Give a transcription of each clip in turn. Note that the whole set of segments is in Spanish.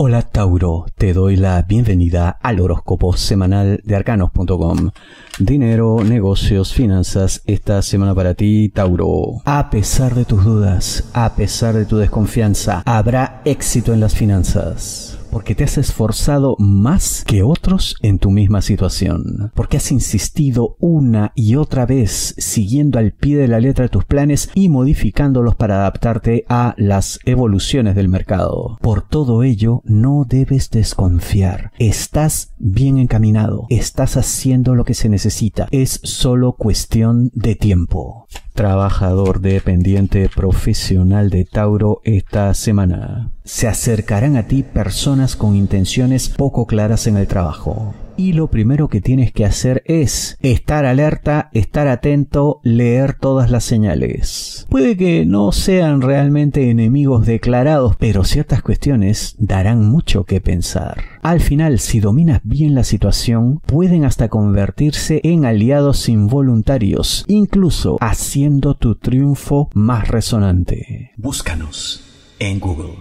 Hola Tauro, te doy la bienvenida al horóscopo semanal de arcanos.com. Dinero, negocios, finanzas, esta semana para ti, Tauro. A pesar de tus dudas, a pesar de tu desconfianza, habrá éxito en las finanzas. Porque te has esforzado más que otros en tu misma situación. Porque has insistido una y otra vez siguiendo al pie de la letra tus planes y modificándolos para adaptarte a las evoluciones del mercado. Por todo ello, no debes desconfiar. Estás bien encaminado. Estás haciendo lo que se necesita. Es solo cuestión de tiempo. Trabajador dependiente profesional de Tauro esta semana. Se acercarán a ti personas con intenciones poco claras en el trabajo. Y lo primero que tienes que hacer es estar alerta, estar atento, leer todas las señales. Puede que no sean realmente enemigos declarados, pero ciertas cuestiones darán mucho que pensar. Al final, si dominas bien la situación, pueden hasta convertirse en aliados involuntarios, incluso haciendo tu triunfo más resonante. Búscanos en Google.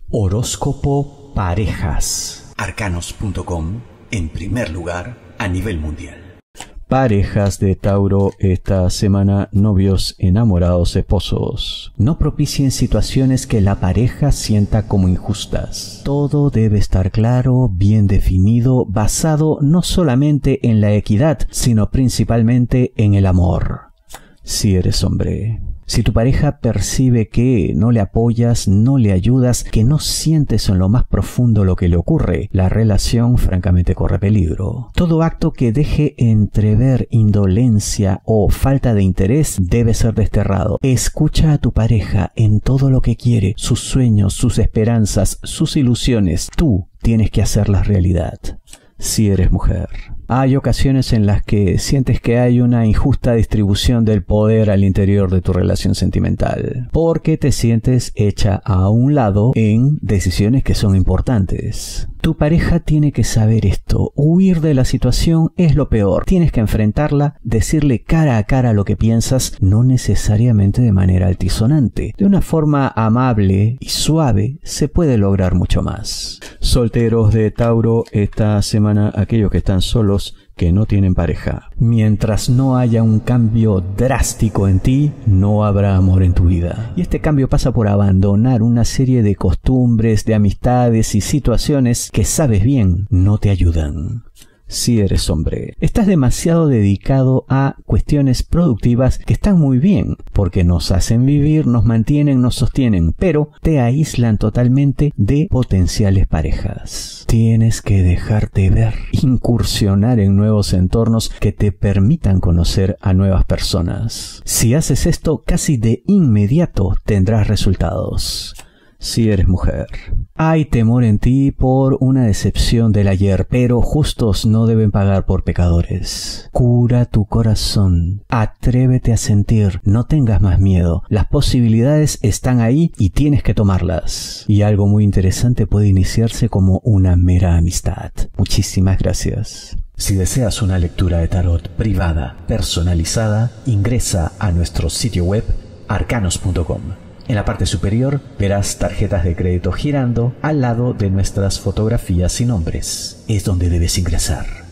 Horóscopo Parejas. Arcanos.com en primer lugar a nivel mundial. Parejas de Tauro esta semana, novios, enamorados, esposos. No propicien situaciones que la pareja sienta como injustas. Todo debe estar claro, bien definido, basado no solamente en la equidad, sino principalmente en el amor. Si eres hombre. Si tu pareja percibe que no le apoyas, no le ayudas, que no sientes en lo más profundo lo que le ocurre, la relación francamente corre peligro. Todo acto que deje entrever indolencia o falta de interés debe ser desterrado. Escucha a tu pareja en todo lo que quiere, sus sueños, sus esperanzas, sus ilusiones. Tú tienes que hacerlas realidad. Si eres mujer. Hay ocasiones en las que sientes que hay una injusta distribución del poder al interior de tu relación sentimental, porque te sientes hecha a un lado en decisiones que son importantes. Tu pareja tiene que saber esto. Huir de la situación es lo peor. Tienes que enfrentarla, decirle cara a cara lo que piensas, no necesariamente de manera altisonante. De una forma amable y suave se puede lograr mucho más. Solteros de Tauro esta semana, aquellos que están solos, que no tienen pareja. Mientras no haya un cambio drástico en ti, no habrá amor en tu vida. Y este cambio pasa por abandonar una serie de costumbres, de amistades y situaciones que sabes bien no te ayudan. Si eres hombre, estás demasiado dedicado a cuestiones productivas que están muy bien, porque nos hacen vivir, nos mantienen, nos sostienen, pero te aíslan totalmente de potenciales parejas. Tienes que dejarte ver, incursionar en nuevos entornos que te permitan conocer a nuevas personas. Si haces esto, casi de inmediato tendrás resultados. Si eres mujer. Hay temor en ti por una decepción del ayer, pero justos no deben pagar por pecadores. Cura tu corazón. Atrévete a sentir. No tengas más miedo. Las posibilidades están ahí y tienes que tomarlas. Y algo muy interesante puede iniciarse como una mera amistad. Muchísimas gracias. Si deseas una lectura de tarot privada, personalizada, ingresa a nuestro sitio web arcanos.com. En la parte superior verás tarjetas de crédito girando al lado de nuestras fotografías y nombres. Es donde debes ingresar.